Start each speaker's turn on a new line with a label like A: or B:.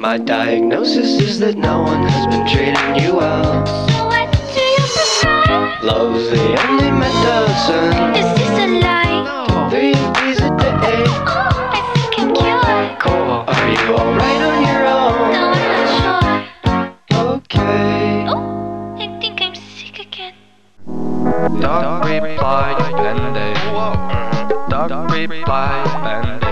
A: My diagnosis is that no one has been treating you well.
B: So what do you prescribe?
A: Love's the only medicine.
B: Is this a lie?
A: No. 3 B's a day.
B: Oh, I think I'm cured.
A: Cool. Are you alright on your own?
B: No, I'm not sure.
A: Okay.
B: Oh, I think I'm sick again.
C: Dog replied, and they. Dog replied, and they.